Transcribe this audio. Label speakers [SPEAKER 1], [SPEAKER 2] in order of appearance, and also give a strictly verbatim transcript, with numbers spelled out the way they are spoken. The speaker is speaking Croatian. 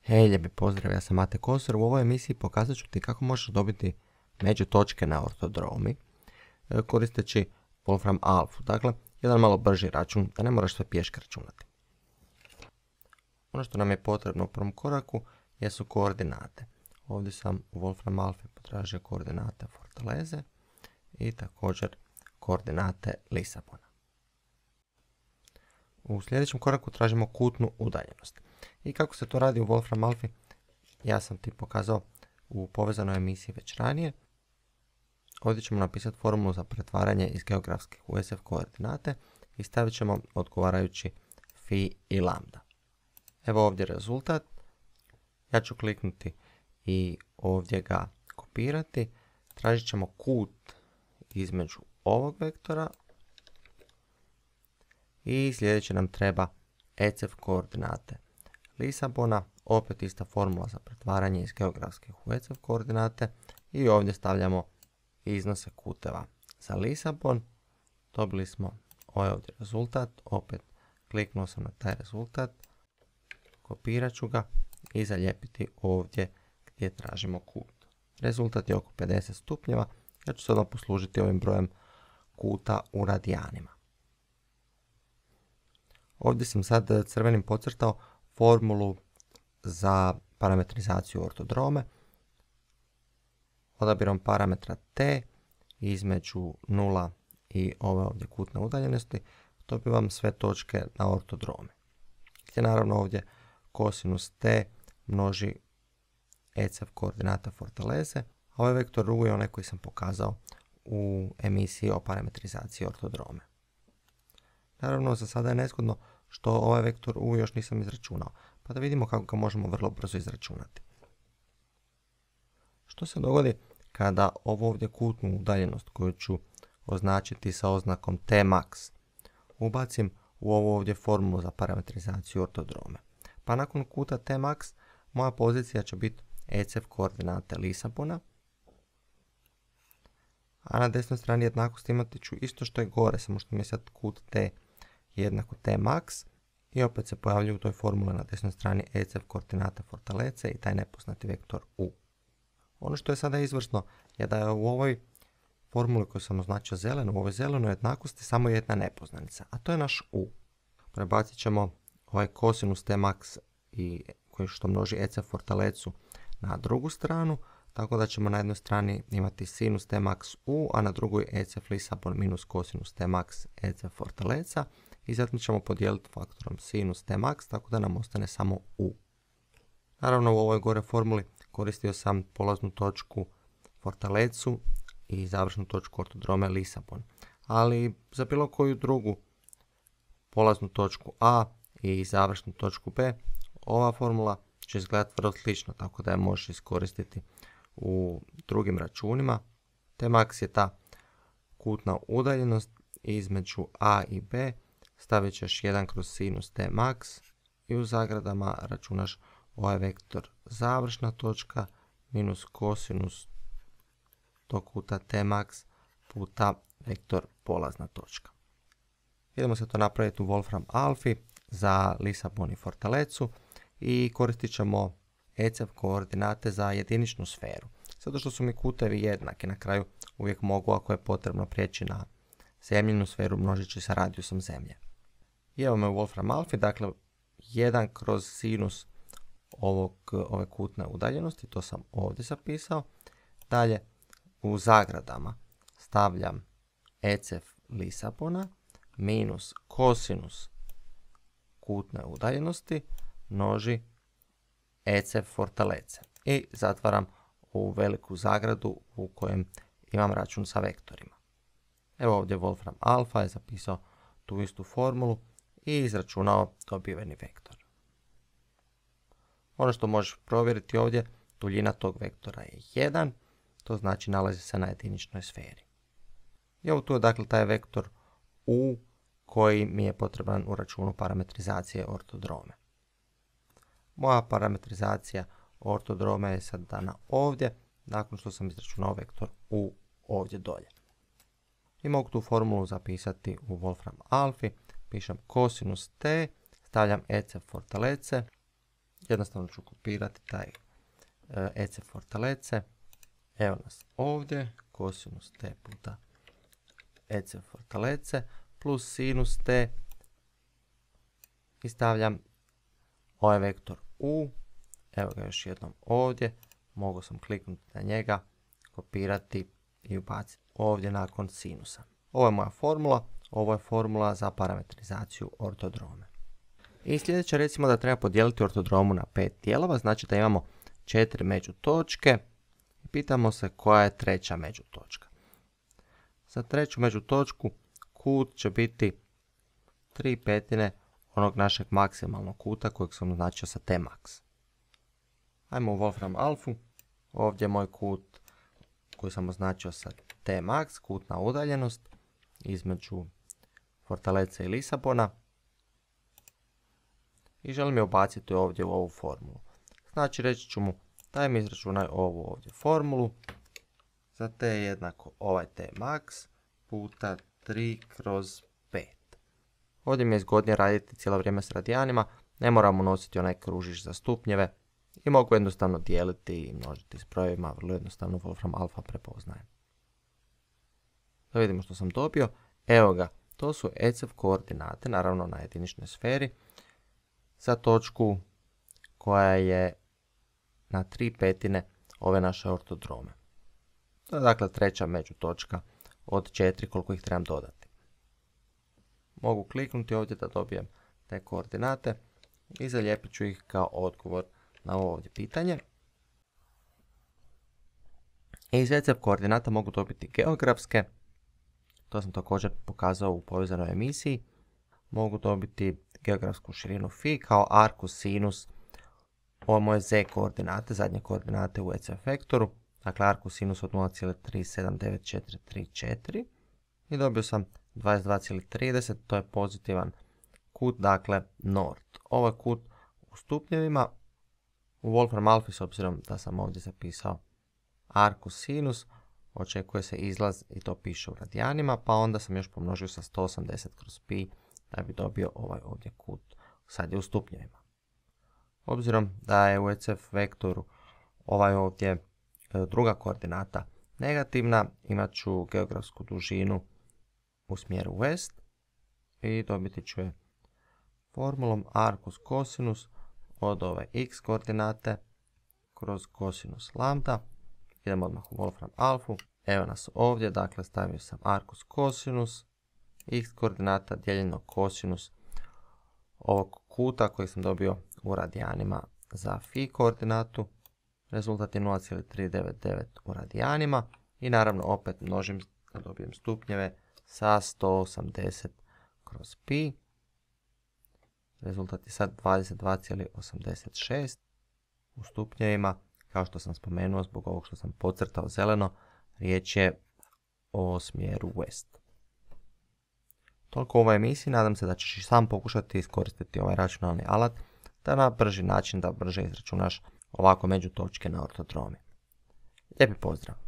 [SPEAKER 1] Hej, lijepi pozdrav, ja sam Mate Kosor. U ovoj emisiji pokazat ću ti kako možeš dobiti međutočke na ortodromi koristeći Wolfram Alpha. Dakle, jedan malo brži račun, da ne moraš sve pješke računati. Ono što nam je potrebno u prvom koraku jesu koordinate. Ovdje sam u Wolfram Alpha potražio koordinate Fortaleze i također koordinate Lisabona. U sljedećem koraku tražimo kutnu udaljenost. I kako se to radi u Wolfram Alpha, ja sam ti pokazao u povezanoj emisiji već ranije. Ovdje ćemo napisati formulu za pretvaranje iz geografskih u S F koordinate i stavit ćemo odgovarajući fi i lambda. Evo ovdje rezultat. Ja ću kliknuti i ovdje ga kopirati. Tražit ćemo kut između ovog vektora i sljedeće nam treba E C F koordinate Lisabona, opet ista formula za pretvaranje iz geografskih u E C F koordinate i ovdje stavljamo iznose kuteva za Lisabon. Dobili smo ovaj ovdje rezultat, opet kliknuo sam na taj rezultat, kopirat ću ga i zalijepiti ovdje gdje tražimo kut. Rezultat je oko pedeset stupnjeva, ja ću se odmah poslužiti ovim brojem kuta u radijanima. Ovdje sam sad crvenim podcrtao formulu za parametrizaciju ortodrome. Odabirom parametra t između nula i ove ovdje kutne udaljenosti dobivam sve točke na ortodrome. Gdje naravno ovdje kosinus t množi E C F koordinata Fortaleze, a ovaj vektor u je onaj koji sam pokazao u emisiji o parametrizaciji ortodrome. Naravno, za sada je nezgodno što ovaj vektor u još nisam izračunao, pa da vidimo kako ga možemo vrlo brzo izračunati. Što se dogodi kada ovo ovdje kutnu udaljenost koju ću označiti sa oznakom T max ubacim u ovu ovdje formulu za parametrizaciju ortodrome? Pa nakon kuta T max moja pozicija će biti E C F koordinate Lisabona, a na desnoj strani jednakosti imati ću isto što je gore, samo što mi je sad kut T jednako T max i opet se pojavljuje u toj formuli na desnoj strani E C F koordinata Fortaleze i taj nepoznati vektor u. Ono što je sada izvrsno je da je u ovoj formuli koju sam označio zelenu, u ovoj zelenoj jednakosti samo jedna nepoznanica, a to je naš u. Prebacit ćemo ovaj kosinus T max i koji što množi E C F Fortalezu na drugu stranu, tako da ćemo na jednoj strani imati sinus T max u, a na drugoj E C F Lisabon minus kosinus T max E C F Fortaleza i zatim ćemo podijeliti faktorom sinus T max, tako da nam ostane samo u. Naravno u ovoj gore formuli koristio sam polaznu točku Fortalezu i završnu točku ortodrome Lisabon, ali za bilo koju drugu polaznu točku A i završnu točku B, ova formula će izgledati vrlo slično, tako da je možeš iskoristiti u drugim računima. T max je ta kutna udaljenost između A i B, stavit ćeš jedan kroz sinus T max i u zagradama računaš ovaj vektor završna točka minus kosinus tog kuta T max puta vektor polazna točka. Idemo se to napraviti u Wolfram Alpha za Lisabon i Fortalezu i koristit ćemo E C F koordinate za jediničnu sferu. Zato što su mi kutevi jednaki, na kraju uvijek mogu, ako je potrebno, prijeći na zemljinu sferu množeći sa radijusom zemlje. I evo me u Wolfram Alpha, dakle jedan kroz sinus ovog, ove kutne udaljenosti, to sam ovdje zapisao. Dalje u zagradama stavljam E C F Lisabona minus kosinus kutne udaljenosti množi E C F Fortaleze i zatvaram ovu veliku zagradu u kojem imam račun sa vektorima. Evo ovdje Wolfram Alpha je zapisao tu istu formulu i izračunao dobiveni vektor. Ono što možeš provjeriti ovdje, duljina tog vektora je jedan, to znači nalazi se na jediničnoj sferi. I ovo tu je dakle taj vektor u koji mi je potreban u računu parametrizacije ortodrome. Moja parametrizacija ortodrome je sad dana ovdje, nakon što sam izračunao vektor u ovdje dolje. I mogu tu formulu zapisati u Wolfram Alpha, pišem kosinus t, stavljam E C F Fortaleze jednostavno ću kopirati taj E C Fortalece. Evo nas ovdje, kosinus t puta E C Fortalece plus sinus t i stavljam ovaj vektor u, evo ga još jednom ovdje, mogu sam kliknuti na njega, kopirati i ubaciti ovdje nakon sinusa. Ovo je moja formula, ovo je formula za parametrizaciju ortodrome. I sljedeće recimo da treba podijeliti ortodromu na pet dijelova, znači da imamo četiri međutočke. Pitamo se koja je treća međutočka. Za treću međutočku kut će biti tri petine onog našeg maksimalnog kuta kojeg sam označio sa T max. Ajmo u Wolfram alfu. Ovdje je moj kut koji sam označio sa T max, kutna udaljenost između Fortalece i Lisabona. I želim je ubaciti ovdje u ovu formulu. Znači reći ću mu daj mi izračunaj ovu ovdje formulu. Za T je jednako ovaj T max puta tri kroz pet. Ovdje mi je zgodnije raditi cijelo vrijeme s radijanima. Ne moramo nositi onaj kružiš za stupnjeve. I mogu jednostavno dijeliti i množiti s brojevima. Vrlo jednostavno Wolfram alfa prepoznaje. Da vidimo što sam dobio. Evo ga. To su E C F koordinate, naravno na jediničnoj sferi. Za točku koja je na tri petine ove naše ortodrome. To je dakle treća međutočka od četiri koliko ih trebam dodati. Mogu kliknuti ovdje da dobijem te koordinate i zalijepit ću ih kao odgovor na ovo ovdje pitanje. I iz E C F koordinata mogu dobiti geografske, to sam također pokazao u povezanoj emisiji. Mogu dobiti geografsku širinu φ kao arkus sinus ovo moje z koordinate, zadnje koordinate u E C F vektoru, dakle arkus sinus od nula zarez tri sedam devet četiri tri četiri i dobio sam dvadeset dva zarez trideset, to je pozitivan kut, dakle nord. Ovo je kut u stupnjevima. U Wolfram alfi, s obzirom da sam ovdje zapisao arkus sinus, očekuje se izlaz i to piše u radijanima, pa onda sam još pomnožio sa sto osamdeset kroz pi da bi dobio ovaj ovdje kut, sad je u stupnjevima. Obzirom da je u E C F vektoru ovaj ovdje druga koordinata negativna, imat ću geografsku dužinu u smjeru west i dobiti ću je formulom arkus kosinus od ove x koordinate kroz kosinus lambda. Idemo odmah u Wolfram alfu. Evo nas ovdje, dakle stavio sam arkus kosinus x koordinata dijeljeno kosinus ovog kuta koji sam dobio u radijanima za φ koordinatu. Rezultat je nula zarez tri devet devet u radijanima i naravno opet množim da dobijem stupnjeve sa sto osamdeset kroz pi. Rezultat je sad dvadeset dva zarez osamdeset šest u stupnjevima. Kao što sam spomenuo, zbog ovog što sam podcrtao zeleno, riječ je o smjeru west. Toliko u ovoj emisiji, nadam se da ćeš i sam pokušati iskoristiti ovaj računalni alat da na brži način da brže izračunaš ovako međutočke na ortodromi. Lijepi pozdrav!